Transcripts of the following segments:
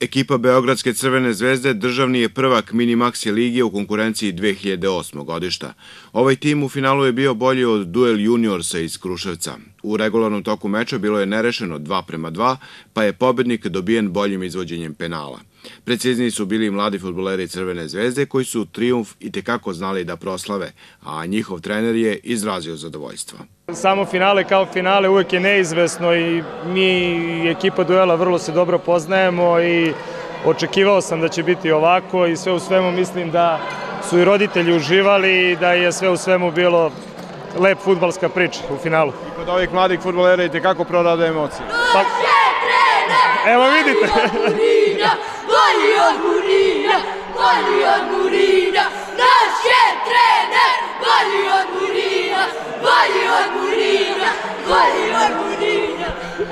Ekipa Beogradske Crvene zvezde državni je prvak Mini-Maxi lige u konkurenciji 2008. godišta. Ovaj tim u finalu je bio bolji od Duel Juniorsa iz Kruševca. U regularnom toku meča bilo je nerešeno 2:2, pa je pobednik dobijen boljim izvođenjem penala. Precizniji su bili mladi fudbaleri Crvene zvezde koji su trijumf itekako znali da proslave, a njihov trener je izrazio zadovoljstvo. Samo finale kao finale uvek je neizvesno i mi i ekipa Duela vrlo se dobro poznajemo i očekivao sam da će biti ovako i sve u svemu mislim da su i roditelji uživali i da je sve u svemu bilo lep fudbalska priča u finalu. I kod ovih mladih fudbalera itekako prorada emocije. Evo vidite! Bolji od Murina, bolji od Murina, naš je trener, bolji od Murina, bolji od Murina, bolji od Murina.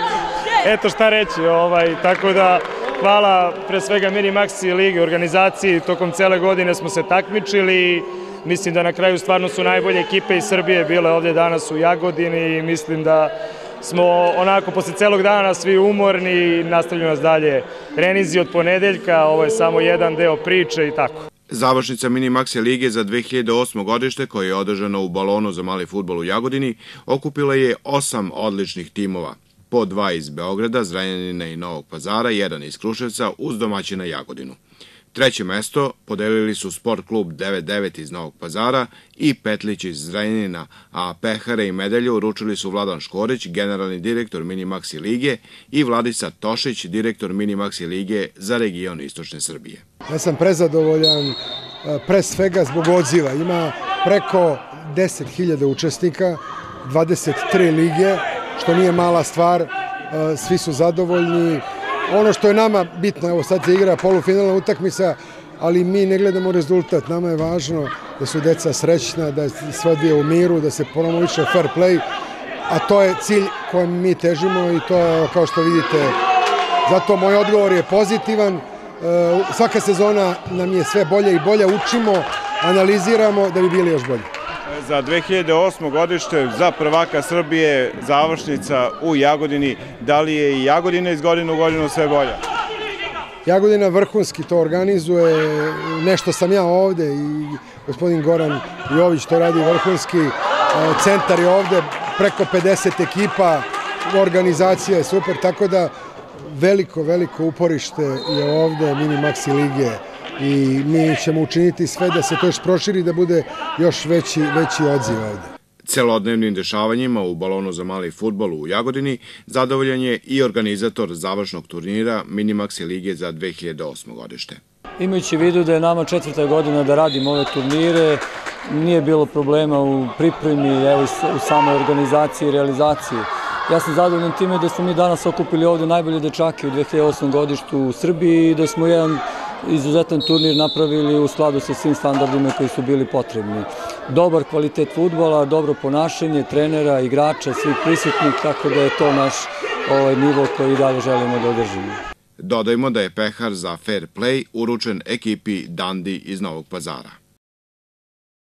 Eto šta reći, tako da hvala pre svega Mini-Maxi ligi, organizaciji, tokom cele godine smo se takmičili i mislim da na kraju stvarno su najbolje ekipe iz Srbije bile ovdje danas u Jagodini i mislim da smo onako posle celog dana svi umorni i nastavljaju nas dalje renizi od ponedeljka, ovo je samo jedan deo priče i tako. Završnica Mini-Maxi lige za 2008. godište, koja je održana u balonu za mali fudbal u Jagodini, okupila je 8 odličnih timova, po 2 iz Beograda, Zrenjanina i Novog Pazara, 1 iz Kruševca uz domaćina Jagodinu. Treće mesto podelili su Sport klub 99 iz Novog Pazara i Petlić iz Zrenjanina, a pehare i medalje uručili su Vladan Škorić, generalni direktor Mini-Maxi lige, i Vladica Tošić, direktor Mini-Maxi lige za region Istočne Srbije. Ja sam prezadovoljan pre svega zbog odziva. Ima preko 10.000 učesnika, 23 lige, što nije mala stvar, svi su zadovoljni. Ono što je nama bitno, evo sad se igra polufinalna utakmica, ali mi ne gledamo rezultat. Nama je važno da su deca srećna, da se sve odvija u miru, da se promoviše fair play, a to je cilj kojem mi težimo i to je, kao što vidite, zato moj odgovor je pozitivan. Svaka sezona nam je sve bolje i bolje, učimo, analiziramo da bi bili još bolji. Za 2008. godište za prvaka Srbije završnica u Jagodini, da li je i Jagodina iz godine u godinu sve bolja? Jagodina vrhunski to organizuje, nešto sam ja ovde i gospodin Goran Jović to radi vrhunski, centar je ovde, preko 50 ekipa, organizacija je super, tako da veliko uporište je ovde Mini-Maxi lige i mi ćemo učiniti sve da se to još proširi, da bude još veći odziv ovde. Celodnevnim dešavanjima u balonu za mali fudbal u Jagodini zadovoljan je i organizator završnog turnira Mini-Maxi lige za 2008. godište. Imajući u vidu da je nama 4. godina da radimo ove turnire, nije bilo problema u pripremi, evo u samoj organizaciji i realizaciji. Ja sam zadovoljan time da smo mi danas okupili ovde najbolje dečake u 2008. godištu u Srbiji i da smo jedan izuzetan turnir napravili u skladu sa svim standardima koji su bili potrebni. Dobar kvalitet fudbala, dobro ponašanje trenera, igrača, svih prisutnih, tako da je to naš nivo koji dalje želimo da održimo. Dodajmo da je pehar za fair play uručen ekipi Dandi iz Novog Pazara.